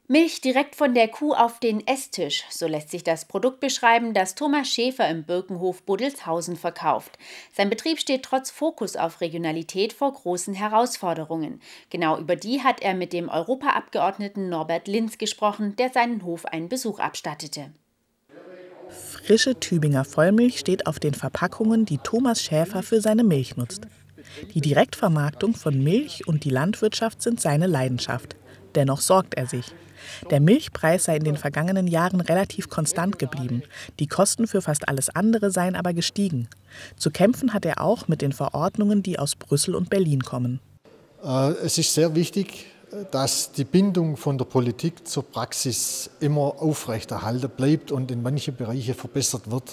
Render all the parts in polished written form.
Milch direkt von der Kuh auf den Esstisch, so lässt sich das Produkt beschreiben, das Thomas Schäfer im Birkenhof Buddelshausen verkauft. Sein Betrieb steht trotz Fokus auf Regionalität vor großen Herausforderungen. Genau über die hat er mit dem Europaabgeordneten Norbert Linz gesprochen, der seinen Hof einen Besuch abstattete. Frische Tübinger Vollmilch steht auf den Verpackungen, die Thomas Schäfer für seine Milch nutzt. Die Direktvermarktung von Milch und die Landwirtschaft sind seine Leidenschaft. Dennoch sorgt er sich. Der Milchpreis sei in den vergangenen Jahren relativ konstant geblieben. Die Kosten für fast alles andere seien aber gestiegen. Zu kämpfen hat er auch mit den Verordnungen, die aus Brüssel und Berlin kommen. Es ist sehr wichtig, dass die Bindung von der Politik zur Praxis immer aufrechterhalten bleibt und in manchen Bereichen verbessert wird.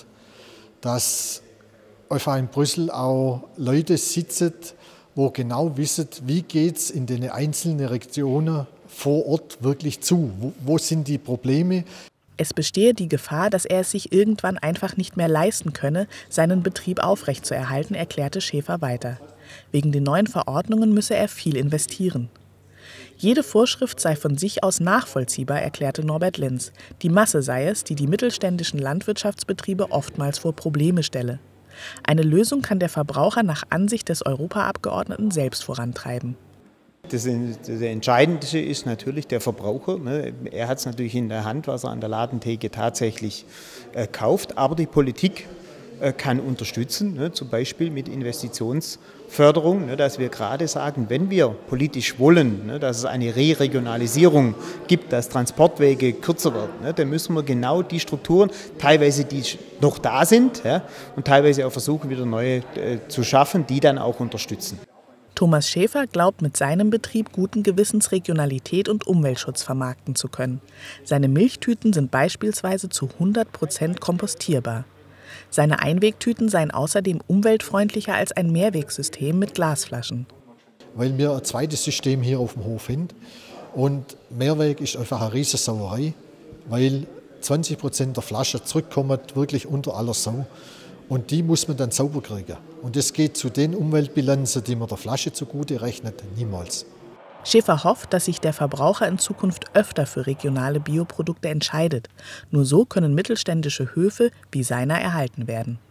Dass einfach in Brüssel auch Leute sitzen, wo genau wissen, wie geht es in den einzelnen Regionen vor Ort wirklich zu? Wo sind die Probleme? Es bestehe die Gefahr, dass er es sich irgendwann einfach nicht mehr leisten könne, seinen Betrieb aufrechtzuerhalten, erklärte Schäfer weiter. Wegen den neuen Verordnungen müsse er viel investieren. Jede Vorschrift sei von sich aus nachvollziehbar, erklärte Norbert Linz. Die Masse sei es, die die mittelständischen Landwirtschaftsbetriebe oftmals vor Probleme stelle. Eine Lösung kann der Verbraucher nach Ansicht des Europaabgeordneten selbst vorantreiben. Das Entscheidende ist natürlich der Verbraucher. Er hat es natürlich in der Hand, was er an der Ladentheke tatsächlich kauft. Aber die Politik kann unterstützen, zum Beispiel mit Investitionsförderung, dass wir gerade sagen, wenn wir politisch wollen, dass es eine Re-Regionalisierung gibt, dass Transportwege kürzer werden, dann müssen wir genau die Strukturen, teilweise die noch da sind, und teilweise auch versuchen, wieder neue zu schaffen, die dann auch unterstützen. Thomas Schäfer glaubt, mit seinem Betrieb guten Gewissens Regionalität und Umweltschutz vermarkten zu können. Seine Milchtüten sind beispielsweise zu 100% kompostierbar. Seine Einwegtüten seien außerdem umweltfreundlicher als ein Mehrwegsystem mit Glasflaschen. Weil wir ein zweites System hier auf dem Hof haben. Und Mehrweg ist einfach eine riesige Sauerei, weil 20% der Flaschen zurückkommen wirklich unter aller Sau. Und die muss man dann sauber kriegen. Und das geht zu den Umweltbilanzen, die man der Flasche zugute rechnet, niemals. Schäfer hofft, dass sich der Verbraucher in Zukunft öfter für regionale Bioprodukte entscheidet. Nur so können mittelständische Höfe wie seiner erhalten werden.